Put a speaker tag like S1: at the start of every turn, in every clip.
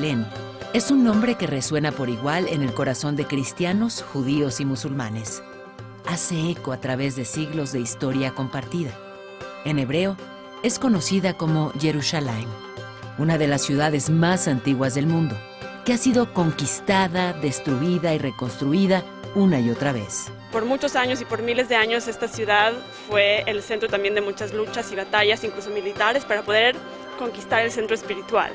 S1: Jerusalén es un nombre que resuena por igual en el corazón de cristianos, judíos y musulmanes. Hace eco a través de siglos de historia compartida. En hebreo, es conocida como Jerusalén, una de las ciudades más antiguas del mundo, que ha sido conquistada, destruida y reconstruida una y otra vez.
S2: Por muchos años y por miles de años esta ciudad fue el centro también de muchas luchas y batallas, incluso militares, para poder conquistar el centro espiritual.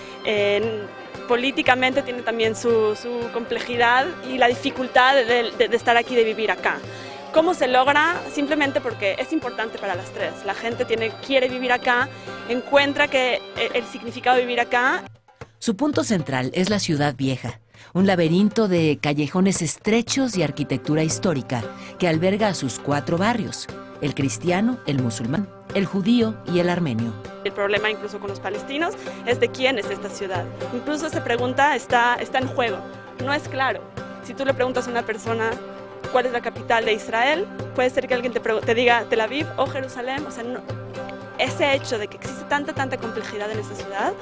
S2: Políticamente tiene también su complejidad y la dificultad de estar aquí, de vivir acá. ¿Cómo se logra? Simplemente porque es importante para las tres. La gente quiere vivir acá, encuentra que el significado de vivir acá.
S1: Su punto central es la ciudad vieja, un laberinto de callejones estrechos y arquitectura histórica que alberga a sus 4 barrios: el cristiano, el musulmán, el judío y el armenio.
S2: El problema incluso con los palestinos es de quién es esta ciudad. Incluso esa pregunta está en juego, no es claro. Si tú le preguntas a una persona cuál es la capital de Israel, puede ser que alguien te diga Tel Aviv o Jerusalén. O sea, no, ese hecho de que existe tanta complejidad en esta ciudad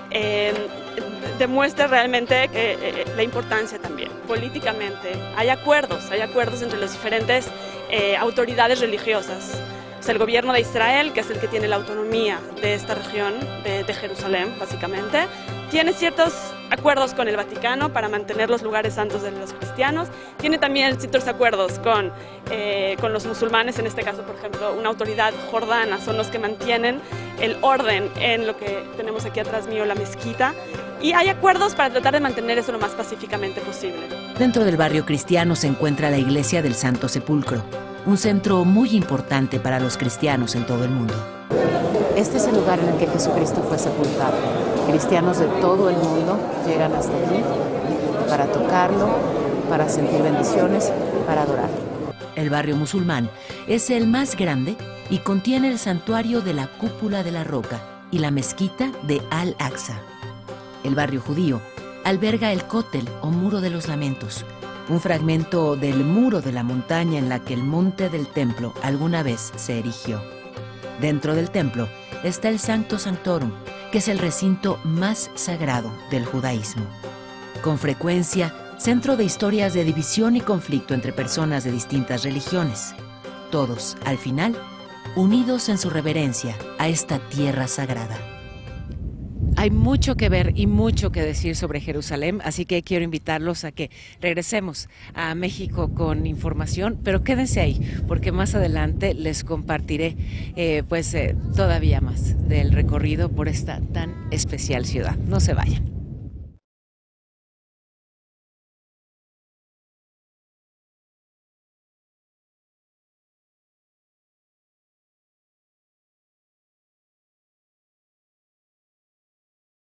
S2: demuestra realmente la importancia también. Políticamente hay acuerdos entre las diferentes autoridades religiosas. O sea, el gobierno de Israel, que es el que tiene la autonomía de esta región, de Jerusalén, básicamente, tiene ciertos acuerdos con el Vaticano para mantener los lugares santos de los cristianos. Tiene también ciertos acuerdos con los musulmanes, en este caso, por ejemplo, una autoridad jordana, son los que mantienen el orden en lo que tenemos aquí atrás mío, la mezquita. Y hay acuerdos para tratar de mantener eso lo más pacíficamente posible.
S1: Dentro del barrio cristiano se encuentra la iglesia del Santo Sepulcro, un centro muy importante para los cristianos en todo el mundo. Este es el lugar en el que Jesucristo fue sepultado. Cristianos de todo el mundo llegan hasta allí para tocarlo, para sentir bendiciones, para adorarlo. El barrio musulmán es el más grande y contiene el santuario de la Cúpula de la Roca y la mezquita de Al-Aqsa. El barrio judío alberga el Cótel o Muro de los Lamentos, un fragmento del muro de la montaña en la que el monte del templo alguna vez se erigió. Dentro del templo está el Sancto Sanctorum, que es el recinto más sagrado del judaísmo. Con frecuencia, centro de historias de división y conflicto entre personas de distintas religiones. Todos, al final, unidos en su reverencia a esta tierra sagrada. Hay mucho que ver y mucho que decir sobre Jerusalén, así que quiero invitarlos a que regresemos a México con información, pero quédense ahí, porque más adelante les compartiré todavía más del recorrido por esta tan especial ciudad. No se vayan.